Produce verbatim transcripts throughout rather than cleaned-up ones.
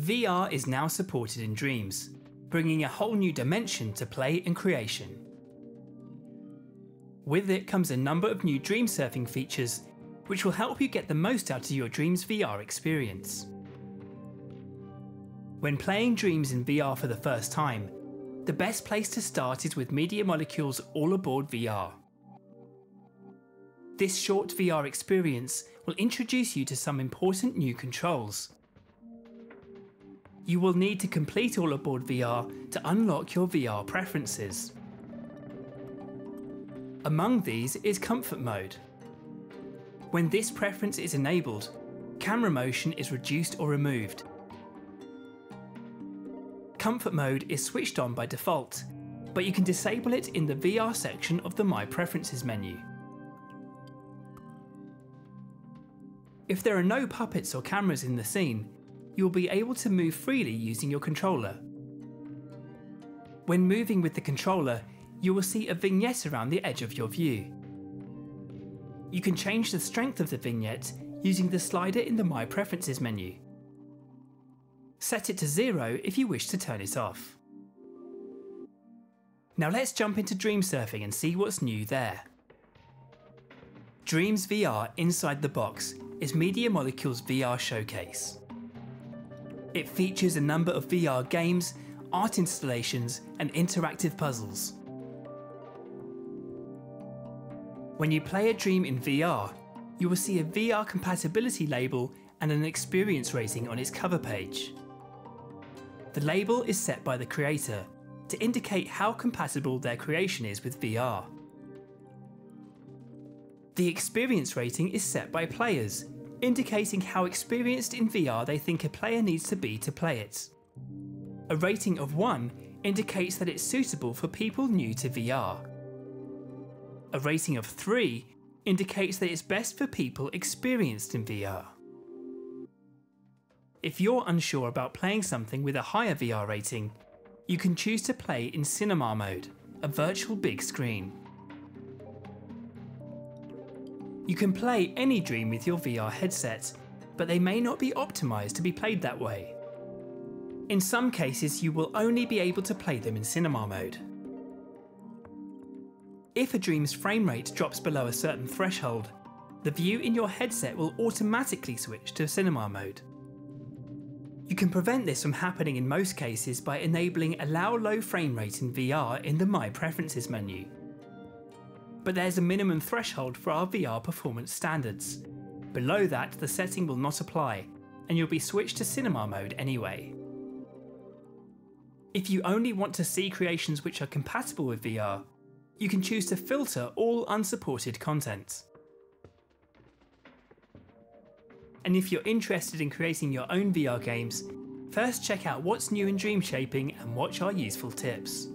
V R is now supported in Dreams, bringing a whole new dimension to play and creation. With it comes a number of new dream surfing features which will help you get the most out of your Dreams V R experience. When playing Dreams in V R for the first time, the best place to start is with Media Molecule's All Aboard V R. This short V R experience will introduce you to some important new controls. You will need to complete All Aboard V R to unlock your V R preferences. Among these is Comfort Mode. When this preference is enabled, camera motion is reduced or removed. Comfort Mode is switched on by default, but you can disable it in the V R section of the My Preferences menu. If there are no puppets or cameras in the scene, you will be able to move freely using your controller. When moving with the controller, you will see a vignette around the edge of your view. You can change the strength of the vignette using the slider in the My Preferences menu. Set it to zero if you wish to turn it off. Now let's jump into Dream Surfing and see what's new there. Dreams V R inside the box is Media Molecule's V R showcase. It features a number of V R games, art installations and interactive puzzles. When you play a dream in V R, you will see a V R compatibility label and an experience rating on its cover page. The label is set by the creator to indicate how compatible their creation is with V R. The experience rating is set by players, indicating how experienced in V R they think a player needs to be to play it. A rating of one indicates that it's suitable for people new to V R. A rating of three indicates that it's best for people experienced in V R. If you're unsure about playing something with a higher V R rating, you can choose to play in Cinema mode, a virtual big screen. You can play any dream with your V R headset, but they may not be optimised to be played that way. In some cases, you will only be able to play them in Cinema mode. If a dream's frame rate drops below a certain threshold, the view in your headset will automatically switch to Cinema mode. You can prevent this from happening in most cases by enabling Allow Low Frame Rate in V R in the My Preferences menu. But there's a minimum threshold for our V R performance standards. Below that, the setting will not apply, and you'll be switched to Cinema mode anyway. If you only want to see creations which are compatible with V R, you can choose to filter all unsupported content. And if you're interested in creating your own V R games, first check out what's new in dream shaping and watch our useful tips.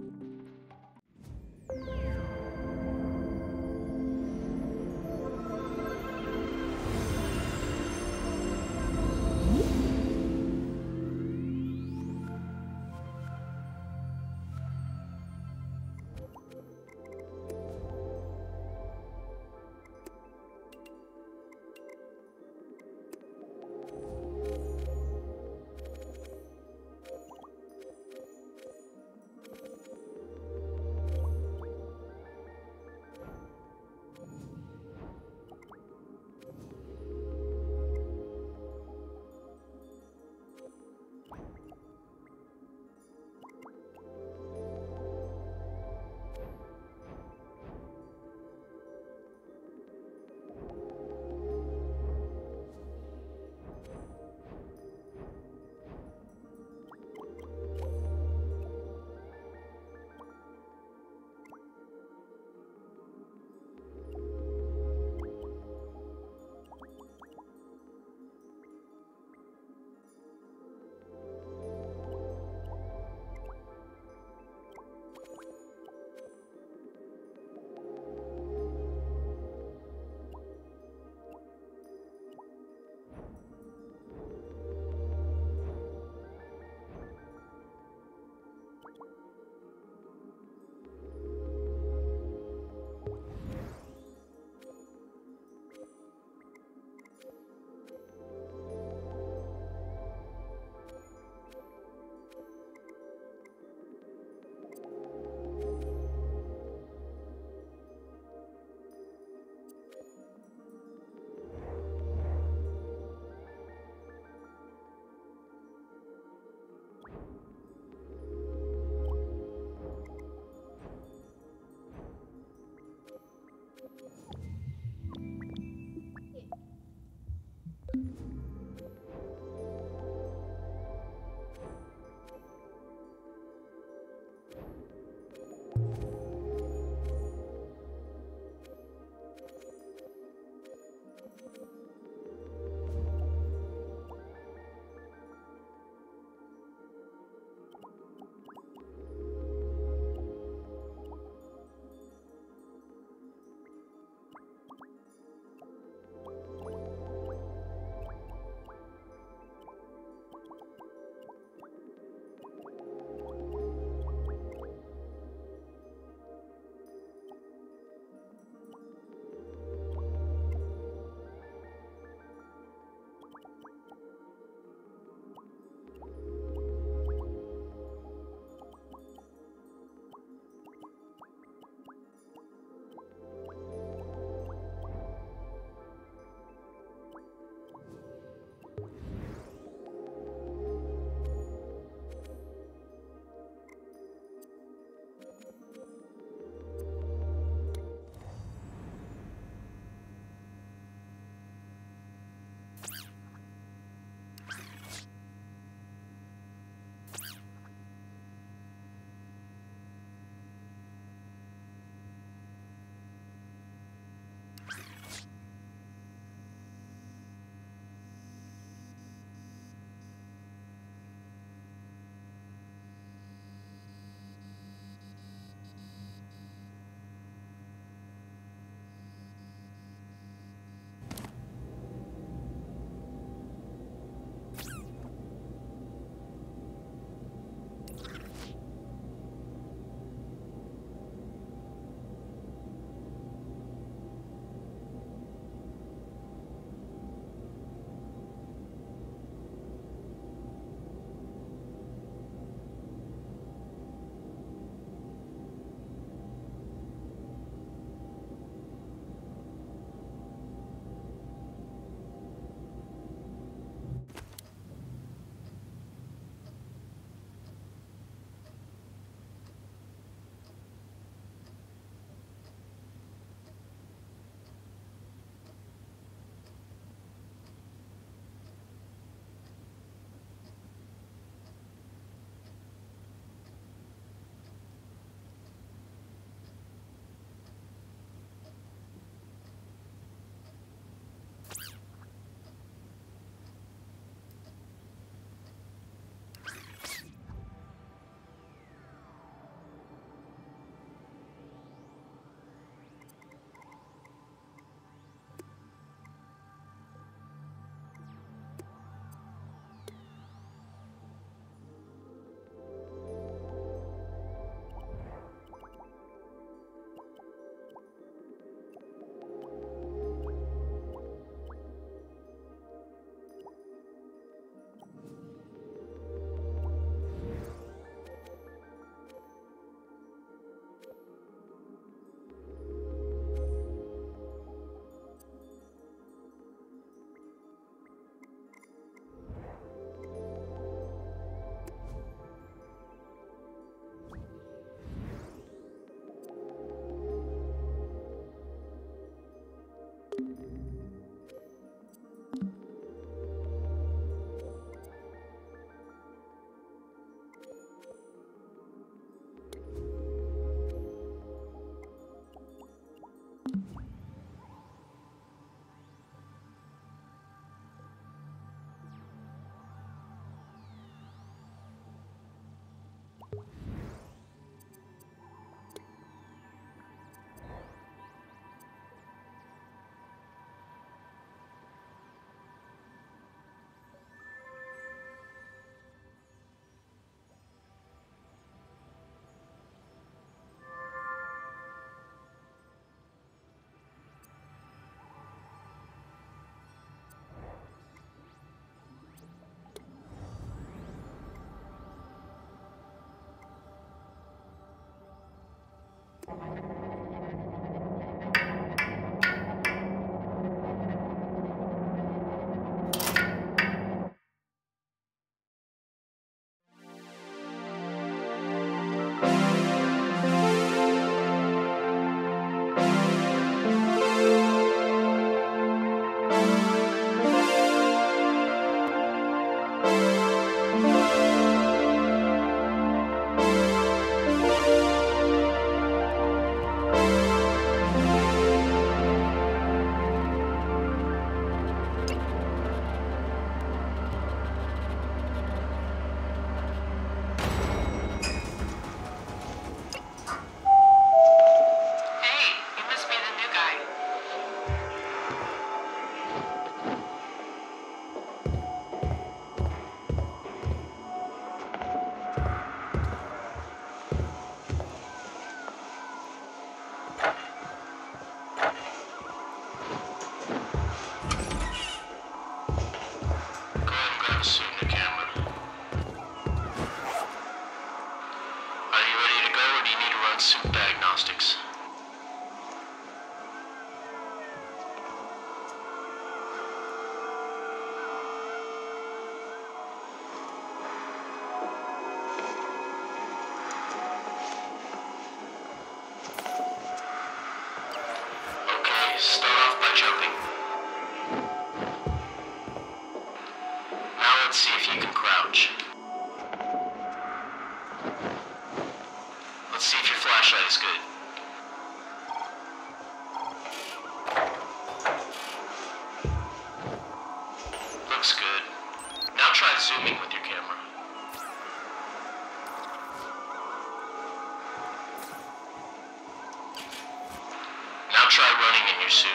suit diagnostics. Okay, start off by jumping. Now let's see if you can crouch. Let's see if your flashlight is good. Looks good. Now try zooming with your camera. Now try running in your suit.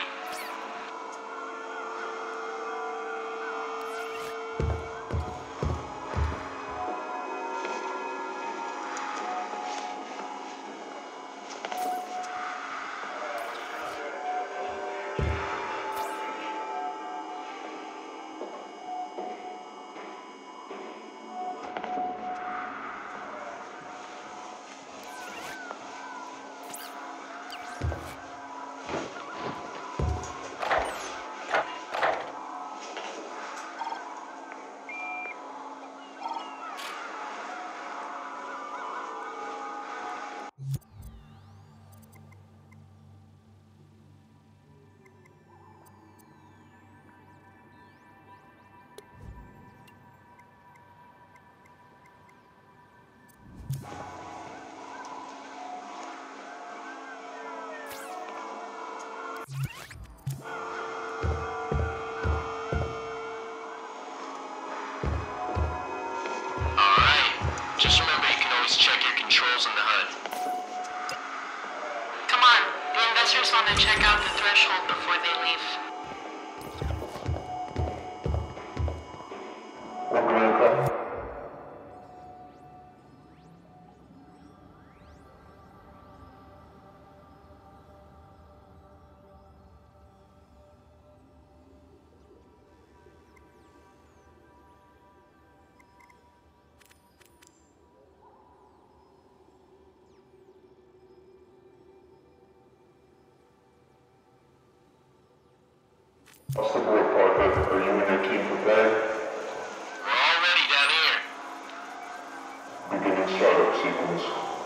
Just remember, you can always check your controls in the H U D. Come on, the investors want to check out the threshold before they leave. What's the board, Parker? Are you and your team prepared? We're all ready down here. Beginning startup sequence.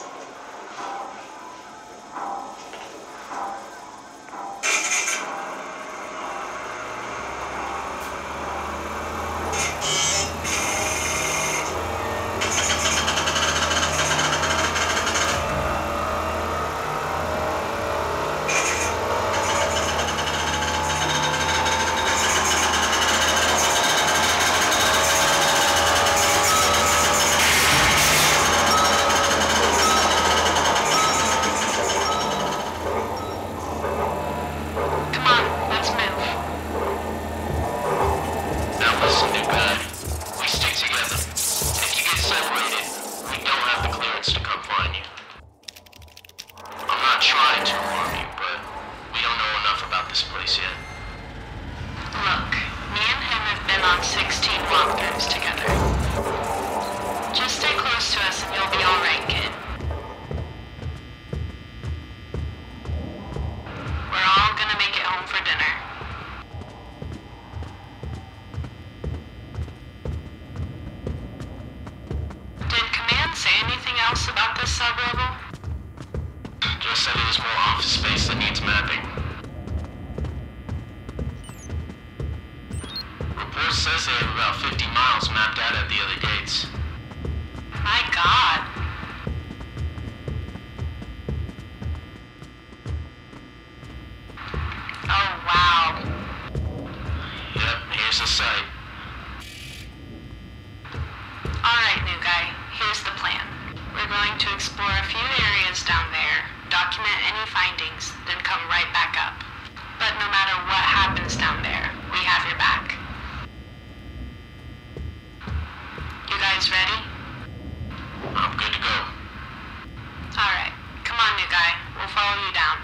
Just said it is more office space that needs mapping. Report says they have about fifty miles mapped out at the other gates. My God. Oh, wow. Yep, here's the site. Alright, new guy. Here's the plan. We're going to explore a few areas down there, document any findings, then come right back up. But no matter what happens down there, we have your back. You guys ready? I'm good to go. Alright. Come on, new guy. We'll follow you down.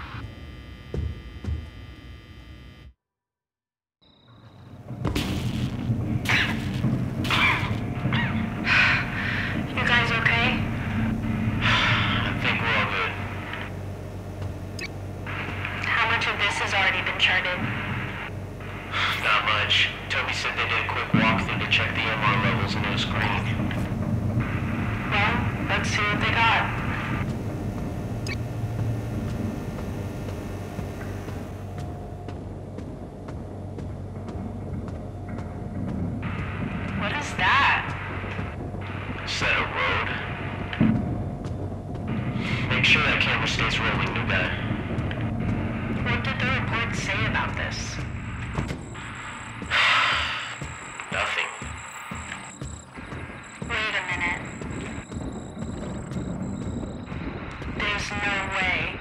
I think we're all good. this has already been charted? Not much. Toby said they did a quick walkthrough to check the M R levels and it was green. Well, let's see what they got. What is that? Is that a road? Make sure that camera stays rolling, new guy. What did the report say about this? Nothing. Wait a minute. There's no way.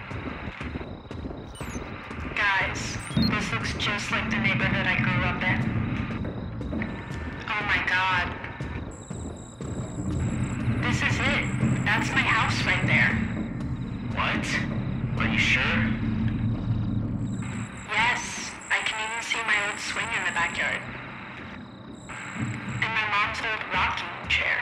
Guys, this looks just like the neighborhood I grew up in. Oh my god. This is it. That's my house right there. What? Are you sure? Yes, I can even see my old swing in the backyard. And my mom's old rocking chair.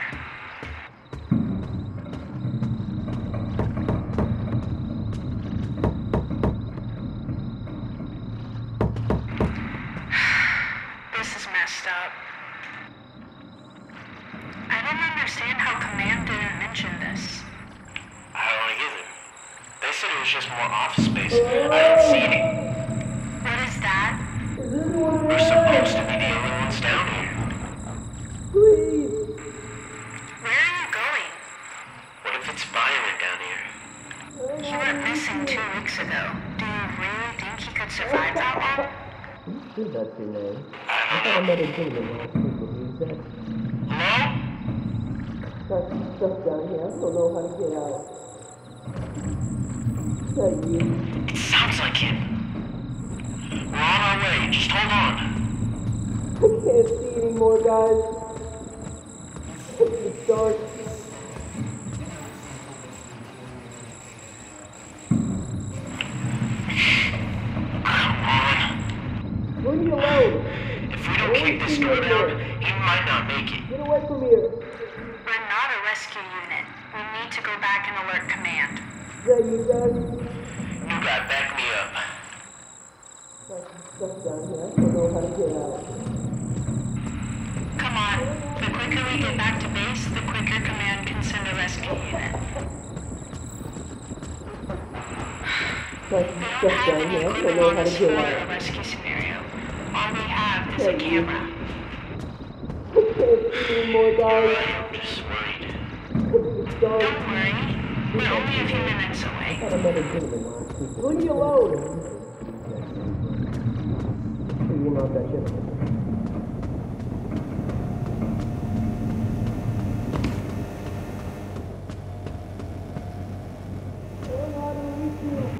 This is messed up. I don't understand how Command didn't mention this. I don't either. They said it was just more office space. I didn't see any. What is that? We're supposed to be the only ones down here. Where are you going? What if it's Byron down here? He went missing two weeks ago. Do you really think he could survive that long? Who said that to me? I I don't thought I know. met a gentleman last week and he said, Hello? got some stuff down here, I don't know how to get out. Is that you? It sounds like him. We're on our way. Just hold on. I can't see anymore, guys. It's dark. Come on. Leave me alone. If we don't kick this door down, he might not make it. Get away from here. We're not a rescue unit. We need to go back and alert Command. Is that you guys? You gotta back me up. Got some stuff down here, I don't know how to get out. Come on. The quicker we get back to base, the quicker Command can send a rescue unit. Got We some don't stuff have down any here, I don't equipment know on how to this get floor out. a rescue scenario. All we have is a Thank you. camera. I can't see anymore, guys. I'm just worried. It's dark. Don't worry. We're only a few minutes away. I thought I met a gentleman last week. Leave me alone. So you're not that gentleman. I don't know how to reach you.